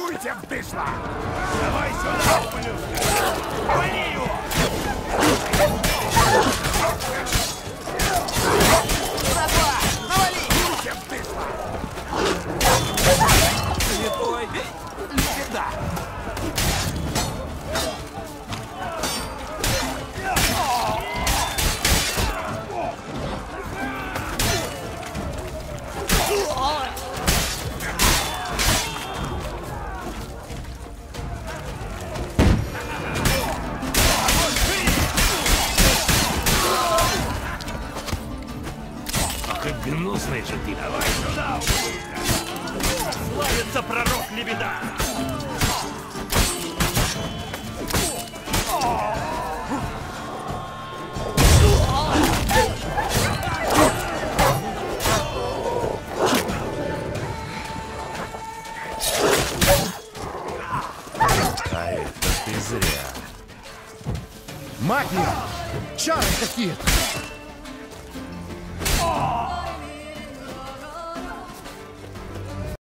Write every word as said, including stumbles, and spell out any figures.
Дуйте в дышло! Давай сюда, ублюдка! Вали его! Братва, навали! Дуйте в дышло! Святой! Беда! Гнусный же ты! Давай сюда! Славится пророк Лебеда! А это ты зря. Магия! Чары какие-то!